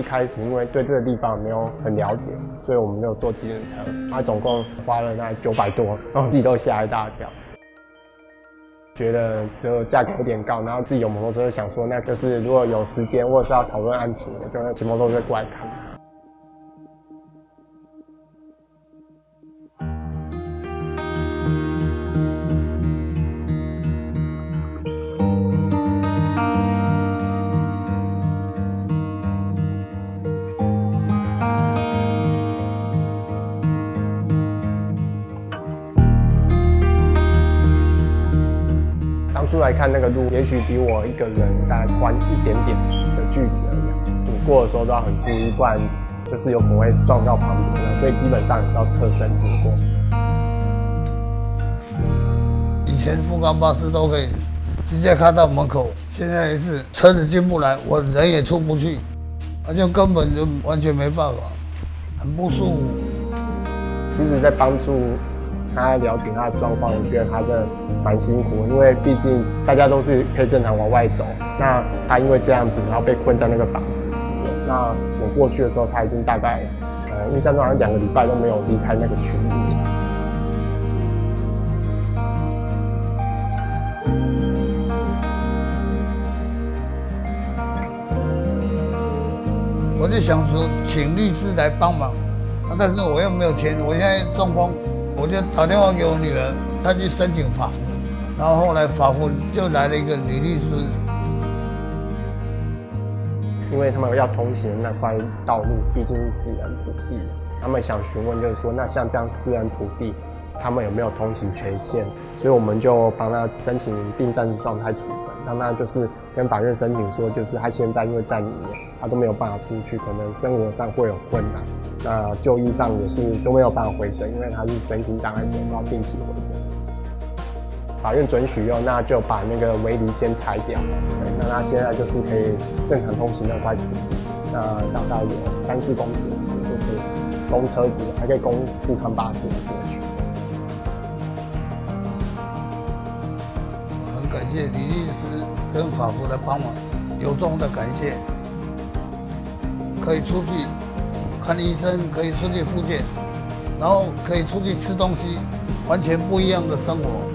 一开始因为对这个地方没有很了解，所以我们就坐计程车，总共花了大概900多，然后自己都吓一大跳。觉得就价格有点高，然后自己有摩托车，想说那就是如果有时间或者是要讨论案情，我就骑摩托车过来看他。当初来看那个路，也许比我一个人大概宽一点点的距离而已。你过的时候都要很注意，不然就是有可能会撞到旁边的，所以基本上也是要侧身经过。 以前富冈巴士都可以直接开到门口，现在也是车子进不来，我人也出不去，而且根本就完全没办法，很不舒服。 其实，在帮助他了解他的状况，我觉得他真的蛮辛苦，因为毕竟大家都是可以正常往外走，那他因为这样子，然后被困在那个房子里面。那我过去的时候，他已经大概印象中好像2个礼拜都没有离开那个区域。 我就想说，请律师来帮忙，但是我又没有钱，我现在中风。我就打电话给我女儿，她去申请法服，然后后来法服就来了一个女律师。 因为他们要通行的那块道路毕竟是私人土地，他们想询问就是说，那像这样私人土地，他们有没有通行权限？所以我们就帮他申请定暂时状态处分，让他就是跟法院申请说，就是他现在因为在里面，他都没有办法出去，可能生活上会有困难。那就医上也是都没有办法回诊，因为他是身心障碍者，要定期回诊。法院准许用，那就把那个围篱先拆掉，那他现在就是可以正常通行那块土地，那大概有3-4公尺，就可以供车子，还可以供富康巴士过去。 很感谢李律师跟法服的帮忙，由衷的感谢。可以出去看医生，可以出去复健，然后可以出去吃东西，完全不一样的生活。